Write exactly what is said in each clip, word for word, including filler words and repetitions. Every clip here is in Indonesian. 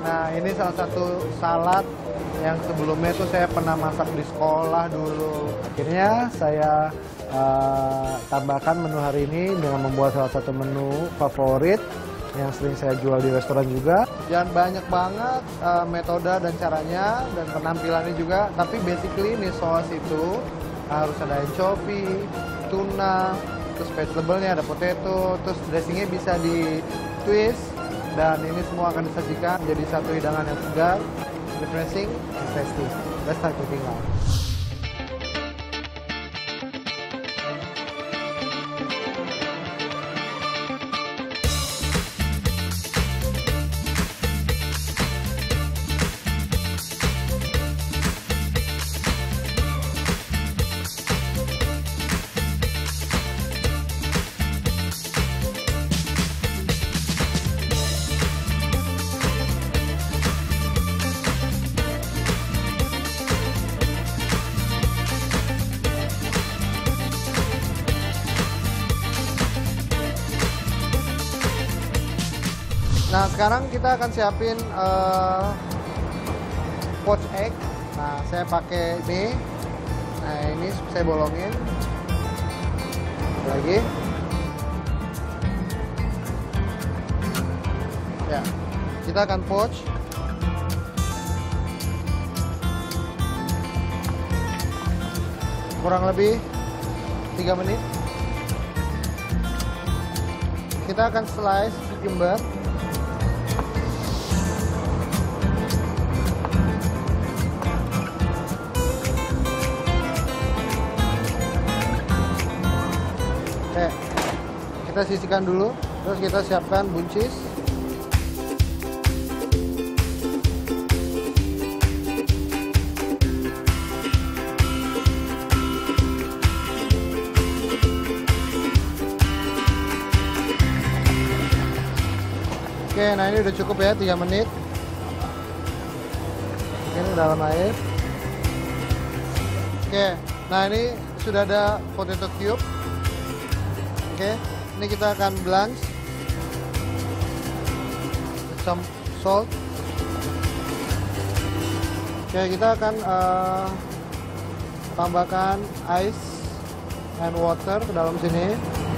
Nah, ini salah satu salad yang sebelumnya tuh saya pernah masak di sekolah dulu. Akhirnya saya uh, tambahkan menu hari ini dengan membuat salah satu menu favorit yang sering saya jual di restoran juga. Dan banyak banget uh, metode dan caranya dan penampilannya juga. Tapi basically ini sauce itu harus ada anchovy, tuna, terus vegetable-nya ada potato, terus dressingnya bisa di twist. Dan ini semua akan disajikan jadi satu hidangan yang segar, refreshing, and tasty. Let's start cooking now. Nah, sekarang kita akan siapin uh, poached egg. Nah, saya pakai ini. Nah, ini saya bolongin. Lagi. Ya, kita akan poach. Kurang lebih tiga menit. Kita akan slice cucumber. Oke, kita sisihkan dulu, terus kita siapkan buncis. Oke, nah ini udah cukup ya, tiga menit. Ini dalam air. Oke, nah ini sudah ada potato cube. Oke, ini kita akan blanch some salt. Oke, kita akan uh, tambahkan ice and water ke dalam sini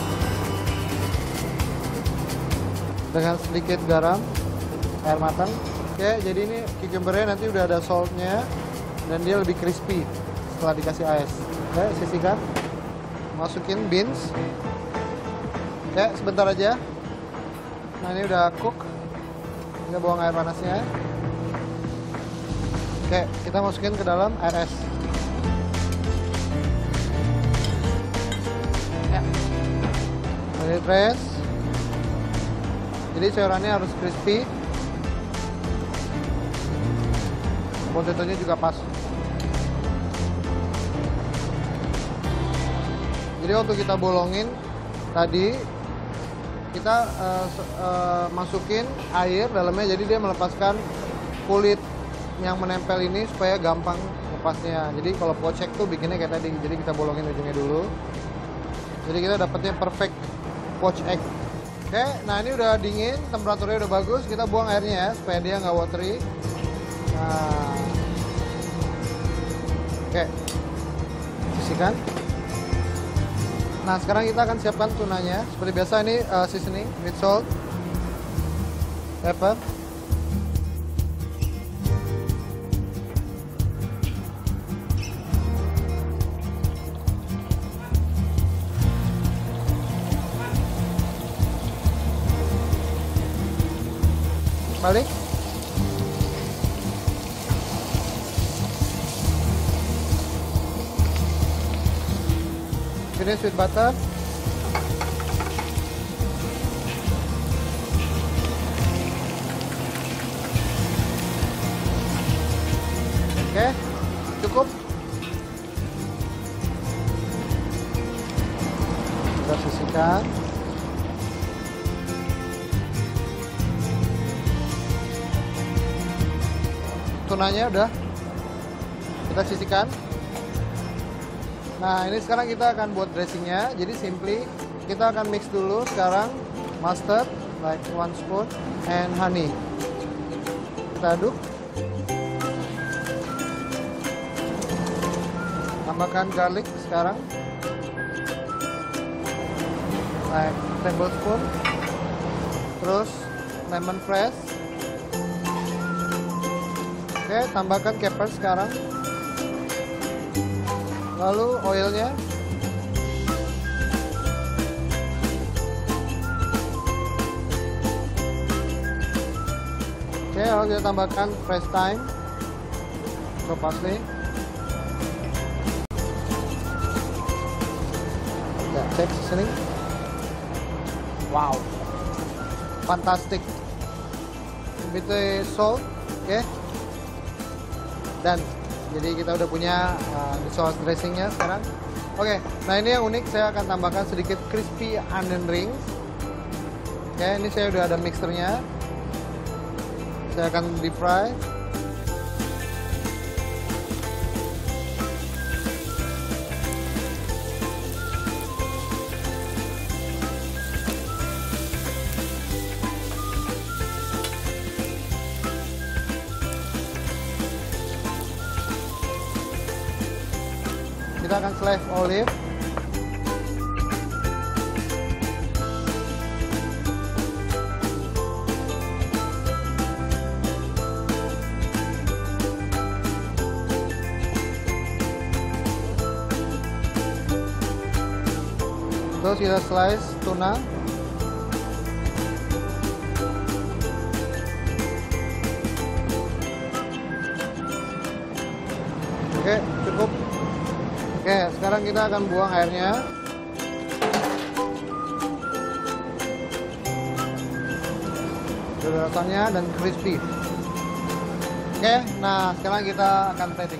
dengan sedikit garam, air matang. Oke, jadi ini cucumbernya nanti udah ada saltnya dan dia lebih crispy setelah dikasih ice. Oke, sisihkan, masukin beans. Ya, sebentar aja. Nah, ini udah cook. Kita buang air panasnya. Oke, kita masukin ke dalam air es. Ya. Ini press. Jadi sayurannya harus crispy. Potatonya juga pas. Jadi waktu kita bolongin tadi, kita uh, uh, masukin air dalamnya, jadi dia melepaskan kulit yang menempel ini supaya gampang lepasnya. Jadi kalau poached tuh bikinnya kayak tadi, jadi kita bolongin ujungnya dulu. Jadi kita dapatnya perfect poached egg. Oke, nah ini udah dingin, temperaturnya udah bagus. Kita buang airnya ya, supaya dia nggak watery. Nah, oke, sisihkan. Nah, sekarang kita akan siapkan tunanya. Seperti biasa ini uh, seasoning with salt, pepper, balik. Finish with butter. Oke, cukup. Kita sisihkan. Tunanya udah kita sisihkan. Nah, ini sekarang kita akan buat dressingnya. Jadi simply kita akan mix dulu sekarang mustard like one spoon and honey. kita aduk. Tambahkan garlic sekarang. Like tablespoon. Terus lemon fresh. Oke, tambahkan capers sekarang. Lalu oilnya. Oke, lalu kita tambahkan fresh thyme, atau parsley. Ya, cek seasoning. Wow, fantastic. Bit salt, oke. Dan jadi kita udah punya uh, sauce dressingnya sekarang. Oke, nah ini yang unik, saya akan tambahkan sedikit crispy onion rings. Oke, ini saya udah ada mixernya. Saya akan deep fry. Kita akan slice olive. Terus kita slice tuna. Oke, cukup. Oke, sekarang kita akan buang airnya. Sudah rasanya dan crispy. Oke, nah sekarang kita akan plating.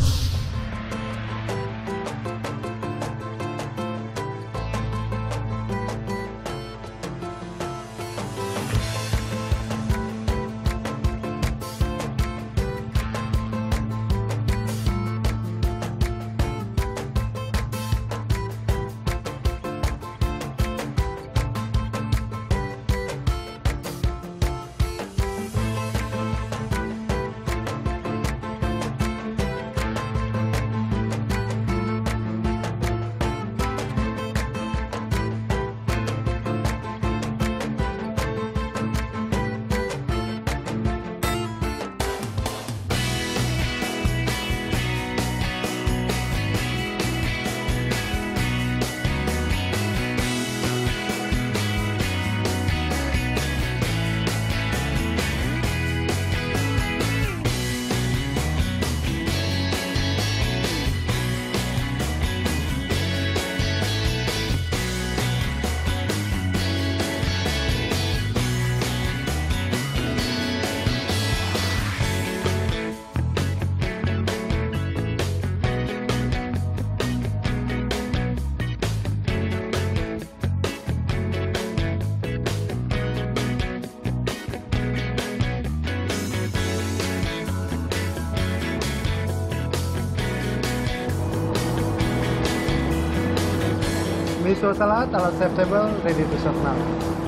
Miso salad ala chef table ready to serve now.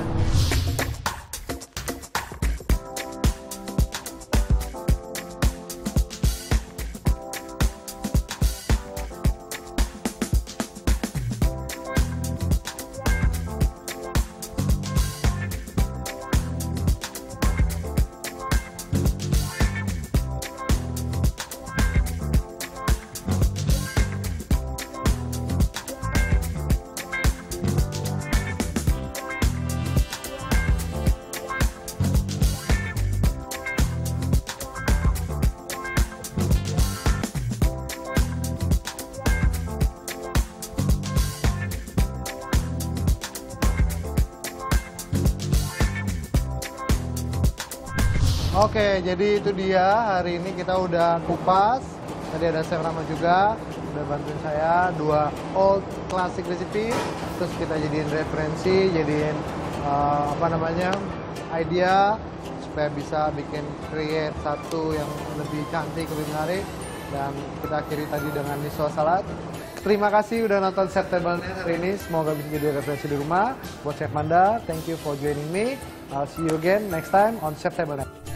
Oke, jadi itu dia hari ini kita udah kupas. Tadi ada Chef Rama juga, udah bantuin saya dua old classic recipe. Terus kita jadiin referensi, jadiin uh, apa namanya idea supaya bisa bikin create satu yang lebih cantik, lebih menarik. Dan kita akhiri tadi dengan miso salad. Terima kasih udah nonton Chef Table-nya hari ini. Semoga bisa jadi referensi di rumah. Buat Chef Manda, thank you for joining me. I'll see you again next time on Chef Table.